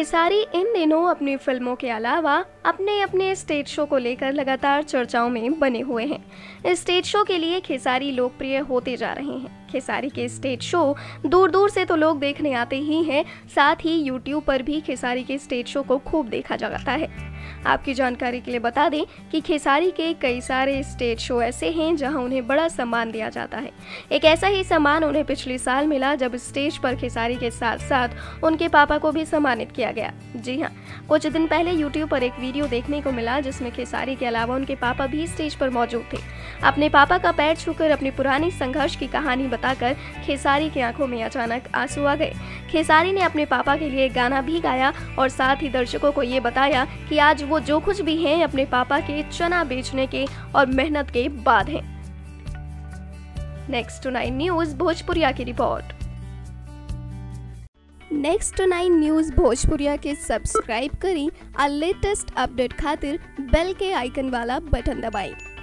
खेसारी इन दिनों अपनी फिल्मों के अलावा अपने अपने स्टेज शो को लेकर लगातार चर्चाओं में बने हुए हैं। इस स्टेज शो के लिए खेसारी लोकप्रिय होते जा रहे हैं। खेसारी के स्टेज शो दूर दूर से तो लोग देखने आते ही हैं, साथ ही यूट्यूब पर भी खेसारी के स्टेज शो को खूब देखा जाता है। आपकी जानकारी के लिए बता दें कि खेसारी के कई सारे स्टेज शो ऐसे हैं जहां उन्हें बड़ा सम्मान दिया जाता है। एक ऐसा ही सम्मान उन्हें पिछले साल मिला जब स्टेज पर खेसारी के साथ साथ उनके पापा को भी सम्मानित किया गया। जी हां, कुछ दिन पहले यूट्यूब पर एक वीडियो देखने को मिला जिसमें खेसारी के अलावा उनके पापा भी स्टेज पर मौजूद थे। अपने पापा का पैर छूकर अपनी पुरानी संघर्ष की कहानी बताकर खेसारी की आंखों में अचानक आंसू आ गए। खेसारी ने अपने पापा के लिए गाना भी गाया और साथ ही दर्शकों को ये बताया कि आज वो जो कुछ भी हैं अपने पापा के चना बेचने के और मेहनत के बाद हैं। नेक्स्ट 9 न्यूज़ भोजपुरिया की रिपोर्ट। नेक्स्ट 9 न्यूज़ भोजपुरिया के सब्सक्राइब करी और लेटेस्ट अपडेट खातिर बेल के आइकन वाला बटन दबाएं।